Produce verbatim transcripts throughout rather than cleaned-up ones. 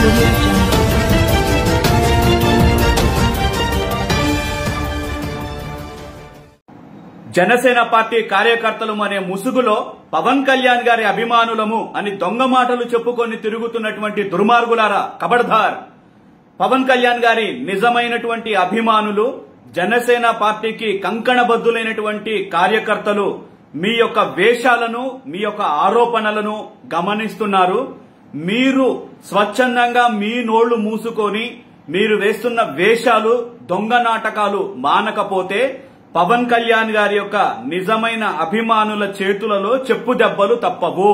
audio jungle. Janasena party కార్యకర్తలు అనే ముసుగులో పవన్ కళ్యాణ్ గారి అభిమానులము అని దొంగ మాటలు చెప్పుకొని తిరుగుతున్నటువంటి దుర్మార్గులారా ఖబర్దార్. పవన్ కళ్యాణ్ గారి నిజమైనటువంటి అభిమానులు, జనసేన పార్టీకి కంకణబద్దులైనటువంటి కార్యకర్తలు మీ యొక్క వేషాలను, మీ యొక్క ఆరోపణలను గమనిస్తున్నారు. మీరు స్వచ్ఛందంగా మీ నోళ్లు మూసుకొని మీరు వేస్తున్న వేషాలు, దొంగ నాటకాలు మానకపోతే పవన్ కళ్యాణ్ గారి యొక్క నిజమైన అభిమానుల చేతులలో చెప్పు దెబ్బలు తప్పవు.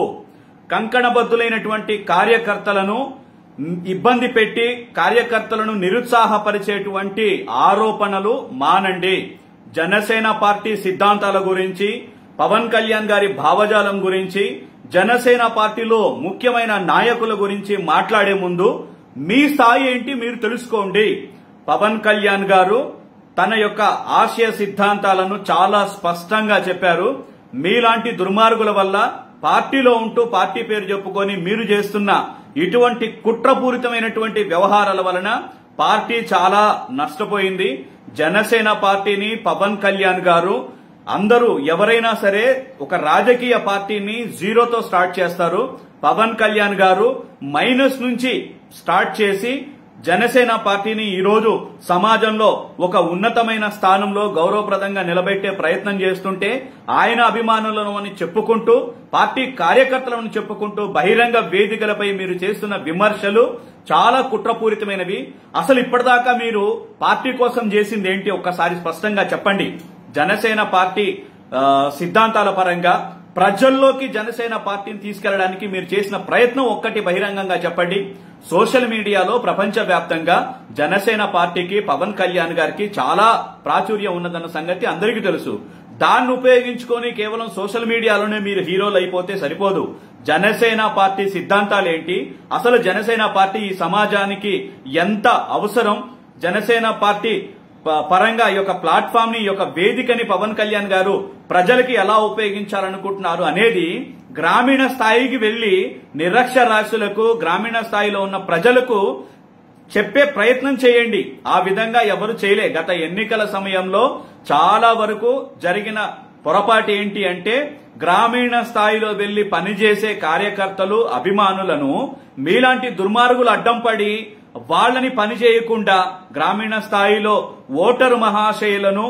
కంకణబద్దులైనటువంటి కార్యకర్తలను ఇబ్బంది పెట్టి కార్యకర్తలను నిరుత్సాహపరిచేటువంటి ఆరోపణలు మానండి. జనసేన పార్టీ సిద్ధాంతాల గురించి, పవన్ కళ్యాణ్ గారి భావజాలం గురించి, జనసేన పార్టీలో ముఖ్యమైన నాయకుల గురించి మాట్లాడే ముందు మీ స్థాయి ఏంటి మీరు తెలుసుకోండి. పవన్ కళ్యాణ్ గారు తన యొక్క ఆశయ సిద్ధాంతాలను చాలా స్పష్టంగా చెప్పారు. మీలాంటి దుర్మార్గుల వల్ల పార్టీలో ఉంటూ పార్టీ పేరు చెప్పుకొని మీరు చేస్తున్న ఇటువంటి కుట్రపూరితమైనటువంటి వ్యవహారాల వలన పార్టీ చాలా నష్టపోయింది. జనసేన పార్టీని పవన్ కళ్యాణ్ గారు అందరూ ఎవరైనా సరే ఒక రాజకీయ పార్టీని జీరోతో స్టార్ట్ చేస్తారు. పవన్ కళ్యాణ్ గారు మైనస్ నుంచి స్టార్ట్ చేసి జనసేన పార్టీని ఈరోజు సమాజంలో ఒక ఉన్నతమైన స్థానంలో గౌరవప్రదంగా నిలబెట్టే ప్రయత్నం చేస్తుంటే ఆయన అభిమానులను అని చెప్పుకుంటూ, పార్టీ కార్యకర్తలను చెప్పుకుంటూ బహిరంగ వేదికలపై మీరు చేస్తున్న విమర్శలు చాలా కుట్రపూరితమైనవి. అసలు ఇప్పటిదాకా మీరు పార్టీ కోసం చేసింది ఏంటి ఒక్కసారి స్పష్టంగా చెప్పండి. జనసేన పార్టీ సిద్ధాంతాల పరంగా ప్రజల్లోకి జనసేన పార్టీని తీసుకెళ్లడానికి మీరు చేసిన ప్రయత్నం ఒక్కటి బహిరంగంగా చెప్పండి. సోషల్ మీడియాలో ప్రపంచవ్యాప్తంగా జనసేన పార్టీకి, పవన్ కళ్యాణ్ గారికి చాలా ప్రాచుర్యం ఉన్నదన్న సంగతి అందరికీ తెలుసు. దాన్ని ఉపయోగించుకొని కేవలం సోషల్ మీడియాలోనే మీరు హీరోలు అయిపోతే సరిపోదు. జనసేన పార్టీ సిద్ధాంతాలేంటి, అసలు జనసేన పార్టీ ఈ సమాజానికి ఎంత అవసరం, జనసేన పార్టీ పరంగా ఈ యొక్క ప్లాట్ఫామ్ ని, ఈ యొక్క వేదికని పవన్ కళ్యాణ్ గారు ప్రజలకి ఎలా ఉపయోగించాలనుకుంటున్నారు అనేది గ్రామీణ స్థాయికి వెళ్లి నిరక్షరాస్యులకు, గ్రామీణ స్థాయిలో ఉన్న ప్రజలకు చెప్పే ప్రయత్నం చేయండి. ఆ విధంగా ఎవరు చేయలే. గత ఎన్నికల సమయంలో చాలా వరకు జరిగిన పొరపాటు ఏంటి అంటే, గ్రామీణ స్థాయిలో వెళ్లి పనిచేసే కార్యకర్తలు, అభిమానులను మీలాంటి దుర్మార్గులు అడ్డం పడి వాళ్ళని పని చేయకుండా గ్రామీణ స్థాయిలో ఓటరు మహాశయులను,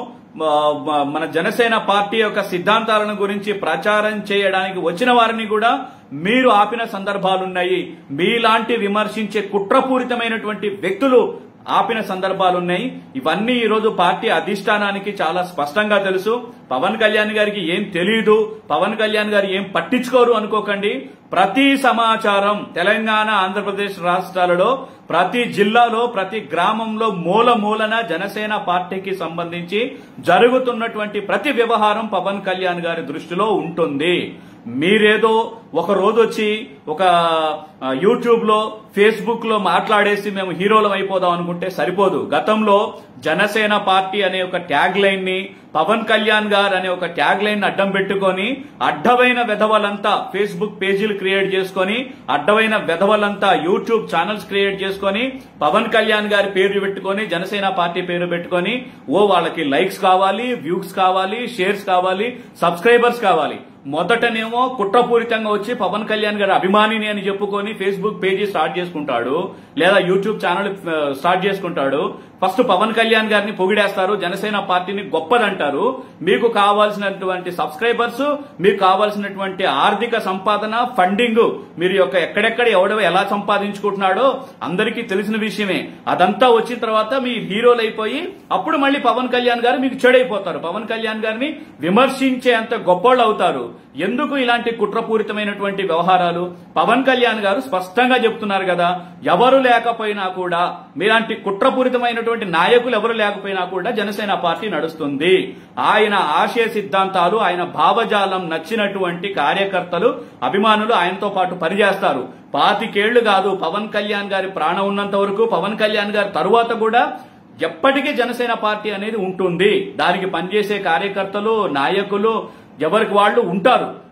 మన జనసేన పార్టీ యొక్క సిద్ధాంతాలను గురించి ప్రచారం చేయడానికి వచ్చిన వారిని కూడా మీరు ఆపిన సందర్భాలున్నాయి. మీలాంటి విమర్శించే కుట్రపూరితమైనటువంటి వ్యక్తులు ఆపిన సందర్భాలున్నాయి. ఇవన్నీ ఈరోజు పార్టీ అధిష్టానానికి చాలా స్పష్టంగా తెలుసు. పవన్ కళ్యాణ్ గారికి ఏం తెలియదు, పవన్ కళ్యాణ్ గారు ఏం పట్టించుకోరు అనుకోకండి. ప్రతి సమాచారం తెలంగాణ, ఆంధ్రప్రదేశ్ రాష్ట్రాలలో ప్రతి జిల్లాలో, ప్రతి గ్రామంలో మూల మూలన జనసేన పార్టీకి సంబంధించి జరుగుతున్నటువంటి ప్రతి వ్యవహారం పవన్ కళ్యాణ్ గారి దృష్టిలో ఉంటుంది. మీరేదో ఒక రోజు వచ్చి ఒక యూట్యూబ్ లో, ఫేస్బుక్ లో మాట్లాడేసి మేము హీరోలం అయిపోదాం అనుకుంటే సరిపోదు. గతంలో జనసేన పార్టీ అనే ఒక ట్యాగ్ లైన్ ని, పవన్ కళ్యాణ్ గారు అనే ఒక ట్యాగ్ లైన్ అడ్డం పెట్టుకొని అడ్డమైన వెధవలంతా ఫేస్బుక్ పేజీలు క్రియేట్ చేసుకుని, అడ్డమైన వెధవలంతా యూట్యూబ్ ఛానల్స్ క్రియేట్ చేసుకుని, పవన్ కళ్యాణ్ గారి పేరు పెట్టుకొని, జనసేన పార్టీ పేరు పెట్టుకొని, ఓ వాళ్ళకి లైక్స్ కావాలి, వ్యూస్ కావాలి, షేర్స్ కావాలి, సబ్స్క్రైబర్స్ కావాలి. మొదటనేమో కుట్రపూరితంగా వచ్చి పవన్ కళ్యాణ్ గారి అభిమానిని అని చెప్పుకొని ఫేస్బుక్ పేజీ స్టార్ట్ చేసుకుంటాడు, లేదా యూట్యూబ్ ఛానల్ స్టార్ట్ చేసుకుంటాడు. ఫస్ట్ పవన్ కళ్యాణ్ గారిని పొగిడేస్తారు, జనసేన పార్టీని గొప్పదంటారు. మీకు కావాల్సినటువంటి సబ్స్క్రైబర్స్, మీకు కావాల్సినటువంటి ఆర్థిక సంపాదన, ఫండింగ్, మీరు యొక్క ఎక్కడెక్కడ ఎవడో ఎలా సంపాదించుకుంటున్నాడో అందరికీ తెలిసిన విషయమే. అదంతా వచ్చిన తర్వాత మీ హీరోలు అయిపోయి అప్పుడు మళ్ళీ పవన్ కళ్యాణ్ గారు మీకు చెడైపోతారు. పవన్ కళ్యాణ్ గారిని విమర్శించే అంత గొప్పోళ్ళు అవుతారు. ఎందుకు ఇలాంటి కుట్రపూరితమైనటువంటి వ్యవహారాలు? పవన్ కళ్యాణ్ గారు స్పష్టంగా చెప్తున్నారు కదా, ఎవరు లేకపోయినా కూడా, మీలాంటి కుట్రపూరితమైనటువంటి నాయకులు ఎవరు లేకపోయినా కూడా జనసేన పార్టీ నడుస్తుంది. ఆయన ఆశయ సిద్ధాంతాలు, ఆయన భావజాలం నచ్చినటువంటి కార్యకర్తలు, అభిమానులు ఆయనతో పాటు పనిచేస్తారు. పాతికేళ్లు కాదు, పవన్ కళ్యాణ్ గారి ప్రాణం ఉన్నంత వరకు, పవన్ కళ్యాణ్ గారి తరువాత కూడా ఎప్పటికీ జనసేన పార్టీ అనేది ఉంటుంది. దానికి పనిచేసే కార్యకర్తలు, నాయకులు ఎవరికి వాళ్ళు ఉంటారు.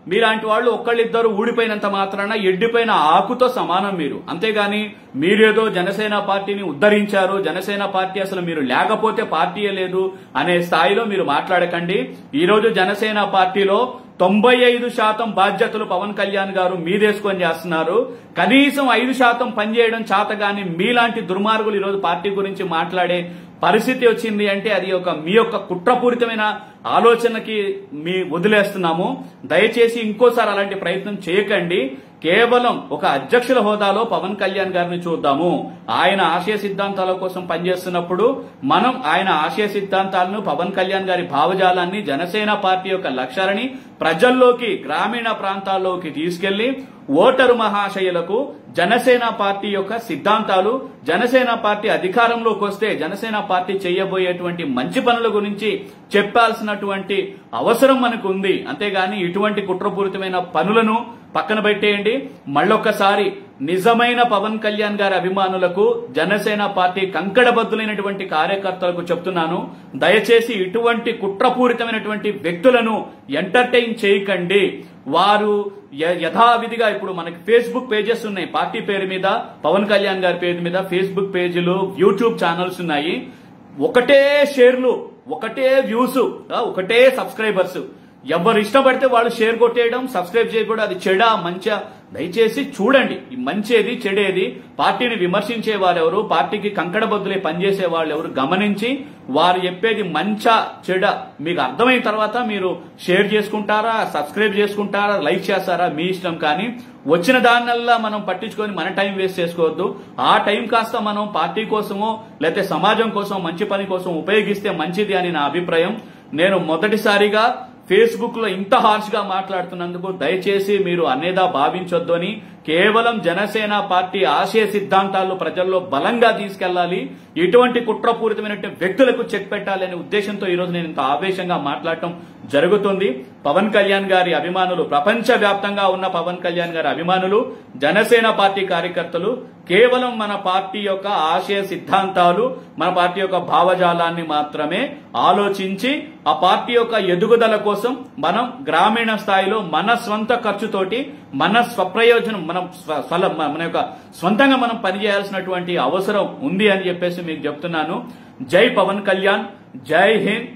మీలాంటి వాళ్ళు ఒక్కళ్ళిద్దరు ఊడిపోయినంత మాత్రాన ఎడ్డిపోయిన ఆకుతో సమానం మీరు. అంతేగాని మీరేదో జనసేన పార్టీని ఉద్ధరించారు, జనసేన పార్టీ అసలు మీరు లేకపోతే పార్టీయే లేదు అనే స్థాయిలో మీరు మాట్లాడకండి. ఈ రోజు జనసేన పార్టీలో తొంభై ఐదు శాతం బాధ్యతలు పవన్ కళ్యాణ్ గారు మీదేసుకొని చేస్తున్నారు. కనీసం ఐదు శాతం పనిచేయడం చేతగాని మీలాంటి దుర్మార్గులు ఈరోజు పార్టీ గురించి మాట్లాడే పరిస్థితి వచ్చింది అంటే అది ఒక మీ యొక్క కుట్రపూరితమైన ఆలోచనకి మీ వదిలేస్తున్నాము. దయచేసి ఇంకోసారి అలాంటి ప్రయత్నం చేయకండి. కేవలం ఒక అధ్యక్షుల హోదాలో పవన్ కళ్యాణ్ గారిని చూద్దాము. ఆయన ఆశయ సిద్ధాంతాల కోసం పనిచేస్తున్నప్పుడు మనం ఆయన ఆశయ సిద్ధాంతాలను, పవన్ కళ్యాణ్ గారి భావజాలాన్ని, జనసేన పార్టీ యొక్క లక్ష్యాలని ప్రజల్లోకి, గ్రామీణ ప్రాంతాల్లోకి తీసుకెళ్లి ఓటరు మహాశయులకు జనసేన పార్టీ యొక్క సిద్ధాంతాలు, జనసేన పార్టీ అధికారంలోకి వస్తే జనసేన పార్టీ చేయబోయేటువంటి మంచి పనుల గురించి చెప్పాల్సినటువంటి అవసరం మనకు ఉంది. అంతేగాని ఇటువంటి కుట్రపూరితమైన పనులను పక్కన పెట్టేయండి. మళ్ళొక్కసారి నిజమైన పవన్ కళ్యాణ్ గారి అభిమానులకు, జనసేన పార్టీ కంకణబద్దులైనటువంటి కార్యకర్తలకు చెప్తున్నాను, దయచేసి ఇటువంటి కుట్రపూరితమైనటువంటి వ్యక్తులను ఎంటర్టైన్ చేయకండి. వారు యథావిధిగా ఇప్పుడు మనకి ఫేస్బుక్ పేజెస్ ఉన్నాయి, పార్టీ పేరు మీద, పవన్ కళ్యాణ్ గారి పేరు మీద ఫేస్బుక్ పేజీలు, యూట్యూబ్ ఛానల్స్ ఉన్నాయి. ఒకటే షేర్లు, ఒకటే వ్యూస్, ఒకటే సబ్స్క్రైబర్స్. ఎవరు ఇష్టపడితే వాళ్ళు షేర్ కొట్టేయడం, సబ్స్క్రైబ్ చేయకూడదు. అది చెడా మంచిగా దయచేసి చూడండి. మంచేది చెడేది, పార్టీని విమర్శించే వారెవరు, పార్టీకి కంకణబద్దులై పనిచేసే వాళ్ళు ఎవరు గమనించి వారు చెప్పేది మంచా చెడ మీకు అర్థమైన తర్వాత మీరు షేర్ చేసుకుంటారా, సబ్స్క్రైబ్ చేసుకుంటారా, లైక్ చేస్తారా మీ ఇష్టం. కానీ వచ్చిన దానివల్ల మనం పట్టించుకొని మన టైం వేస్ట్ చేసుకోవద్దు. ఆ టైం కాస్త మనం పార్టీ కోసమో లేకపోతే సమాజం కోసం, మంచి పని కోసం ఉపయోగిస్తే మంచిది అని నా అభిప్రాయం. నేను మొదటిసారిగా ఫేస్బుక్ లో ఇంత హార్ష్ గా మాట్లాడుతున్నందుకు దయచేసి మీరు అనేదా భావించొద్దు అని, కేవలం జనసేన పార్టీ ఆశయ సిద్ధాంతాలు ప్రజల్లో బలంగా తీసుకెళ్లాలి, ఇటువంటి కుట్రపూరితమైన వ్యక్తులకు చెక్ పెట్టాలి అనే ఉద్దేశంతో ఈ రోజు నేను ఇంత ఆవేశంగా మాట్లాడటం జరుగుతుంది. పవన్ కళ్యాణ్ గారి అభిమానులు, ప్రపంచ వ్యాప్తంగా ఉన్న పవన్ కళ్యాణ్ గారి అభిమానులు, జనసేన పార్టీ కార్యకర్తలు కేవలం మన పార్టీ యొక్క ఆశయ సిద్ధాంతాలు, మన పార్టీ యొక్క భావజాలాన్ని మాత్రమే ఆలోచించి ఆ పార్టీ యొక్క ఎదుగుదల కోసం మనం గ్రామీణ స్థాయిలో మన స్వంత ఖర్చుతోటి, మన స్వప్రయోజనం, మనం మన యొక్క స్వంతంగా మనం పనిచేయాల్సినటువంటి అవసరం ఉంది అని చెప్పేసి మీకు చెప్తున్నాను. జై పవన్ కళ్యాణ్, జై హింద్.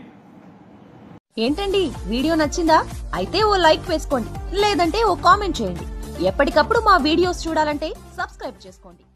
ఏంటండి వీడియో నచ్చిందా? అయితే ఓ లైక్ వేసుకోండి, లేదంటే ఓ కామెంట్ చేయండి. ఎప్పటికప్పుడు మా వీడియోస్ చూడాలంటే సబ్స్క్రైబ్ చేసుకోండి.